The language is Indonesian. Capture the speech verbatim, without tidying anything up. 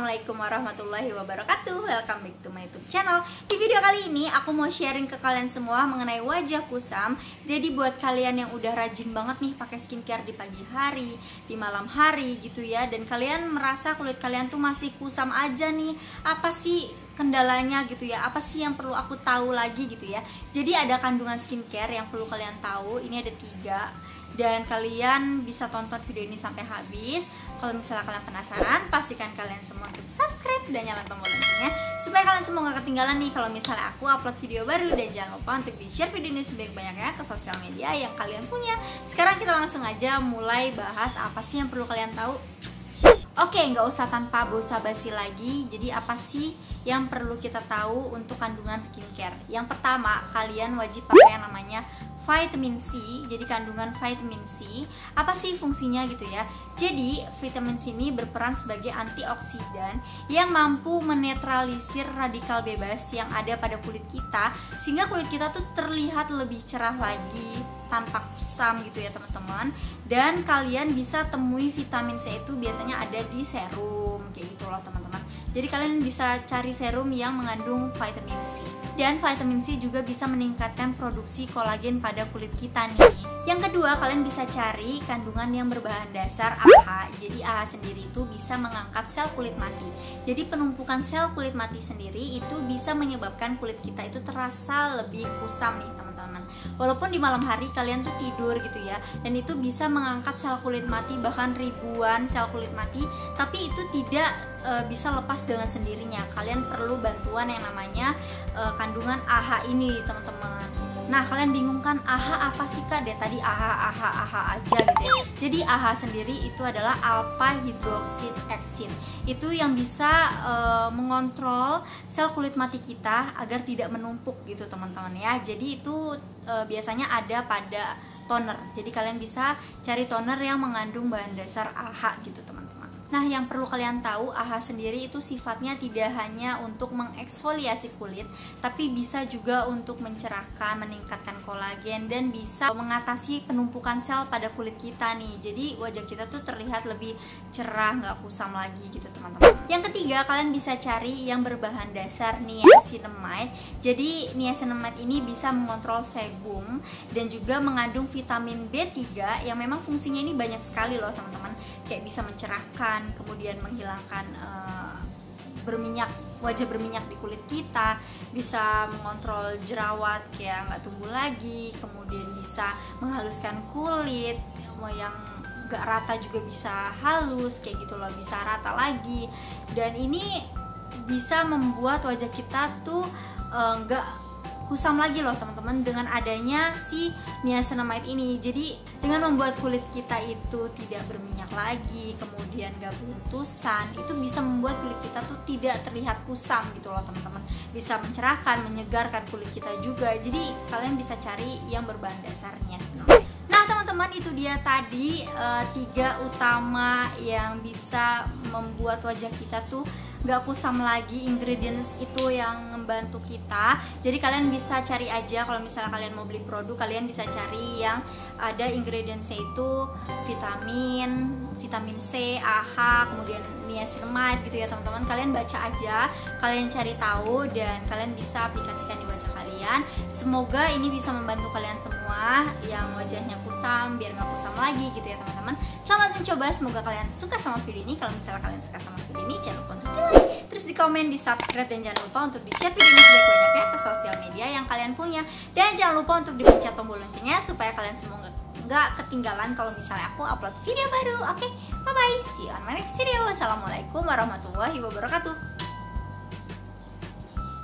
Assalamualaikum warahmatullahi wabarakatuh. Welcome back to my YouTube channel. Di video kali ini aku mau sharing ke kalian semua mengenai wajah kusam. Jadi buat kalian yang udah rajin banget nih pakai skincare di pagi hari, di malam hari gitu ya, dan kalian merasa kulit kalian tuh masih kusam aja nih, apa sih kendalanya gitu ya, apa sih yang perlu aku tahu lagi gitu ya. Jadi ada kandungan skincare yang perlu kalian tahu. Ini ada tiga, dan kalian bisa tonton video ini sampai habis. Kalau misalnya kalian penasaran, pastikan kalian semua untuk subscribe dan nyalakan tombol loncengnya supaya kalian semua gak ketinggalan nih kalau misalnya aku upload video baru. Dan jangan lupa untuk di share video ini sebanyak-banyaknya ke sosial media yang kalian punya. Sekarang kita langsung aja mulai bahas apa sih yang perlu kalian tahu. Oke, nggak usah tanpa basa-basi lagi. Jadi apa sih yang perlu kita tahu untuk kandungan skincare? Yang pertama, kalian wajib pakai yang namanya vitamin C. Jadi kandungan vitamin C, apa sih fungsinya gitu ya? Jadi vitamin C ini berperan sebagai antioksidan yang mampu menetralisir radikal bebas yang ada pada kulit kita, sehingga kulit kita tuh terlihat lebih cerah lagi tanpa kusam gitu ya teman-teman. Dan kalian bisa temui vitamin C itu biasanya ada di serum kayak gitu loh teman-teman. Jadi kalian bisa cari serum yang mengandung vitamin C. Dan vitamin C juga bisa meningkatkan produksi kolagen pada kulit kita nih. Yang kedua, kalian bisa cari kandungan yang berbahan dasar A H A. Jadi A H A sendiri itu bisa mengangkat sel kulit mati. Jadi penumpukan sel kulit mati sendiri itu bisa menyebabkan kulit kita itu terasa lebih kusam nih teman-teman. Walaupun di malam hari kalian tuh tidur gitu ya, dan itu bisa mengangkat sel kulit mati, bahkan ribuan sel kulit mati, tapi itu tidak e, bisa lepas dengan sendirinya. Kalian perlu bantuan yang namanya e, kandungan A H A ini teman-teman. Nah, kalian bingung kan A H A apa sih kak? Deh tadi A H A, A H A, A H A aja gitu ya. Jadi A H A sendiri itu adalah alpha hydroxy axin. Itu yang bisa e, mengontrol sel kulit mati kita agar tidak menumpuk gitu teman-teman ya. Jadi itu e, biasanya ada pada toner. Jadi kalian bisa cari toner yang mengandung bahan dasar A H A gitu teman-teman. Nah, yang perlu kalian tahu, A H A sendiri itu sifatnya tidak hanya untuk mengeksfoliasi kulit, tapi bisa juga untuk mencerahkan, meningkatkan kolagen, dan bisa mengatasi penumpukan sel pada kulit kita nih. Jadi wajah kita tuh terlihat lebih cerah, nggak kusam lagi gitu teman-teman. Yang ketiga, kalian bisa cari yang berbahan dasar niacinamide. Jadi niacinamide ini bisa mengontrol sebum dan juga mengandung vitamin B tiga yang memang fungsinya ini banyak sekali loh teman-teman. Kayak bisa mencerahkan, kemudian menghilangkan uh, berminyak, wajah berminyak di kulit kita, bisa mengontrol jerawat kayak nggak tumbuh lagi, kemudian bisa menghaluskan kulit yang nggak rata juga bisa halus kayak gitu loh, bisa rata lagi. Dan ini bisa membuat wajah kita tuh nggak uh, kusam lagi loh teman-teman dengan adanya si niacinamide ini. Jadi dengan membuat kulit kita itu tidak berminyak lagi, kemudian gak beruntusan, itu bisa membuat kulit kita tuh tidak terlihat kusam gitu loh teman-teman. Bisa mencerahkan, menyegarkan kulit kita juga. Jadi kalian bisa cari yang berbahan dasar niacinamide. Nah teman-teman, itu dia tadi uh, tiga utama yang bisa membuat wajah kita tuh gak kusam lagi, ingredients itu yang membantu kita. Jadi kalian bisa cari aja, kalau misalnya kalian mau beli produk, kalian bisa cari yang ada ingredientsnya itu vitamin, vitamin C, A H A, kemudian niacinamide gitu ya teman-teman. Kalian baca aja, kalian cari tahu, dan kalian bisa aplikasikan di wajah kalian. Semoga ini bisa membantu kalian semua yang wajahnya kusam biar gak kusam lagi gitu ya teman-teman. Selamat mencoba, semoga kalian suka sama video ini. Kalau misalnya kalian suka sama video ini, jangan lupa untuk di like, terus di komen, di subscribe, dan jangan lupa untuk di share video ini sebanyak-banyaknya ke sosial media yang kalian punya. Dan jangan lupa untuk dipencet tombol loncengnya supaya kalian semua nggak ketinggalan kalau misalnya aku upload video baru. Oke, bye bye, see you on my next video. Wassalamualaikum warahmatullahi wabarakatuh.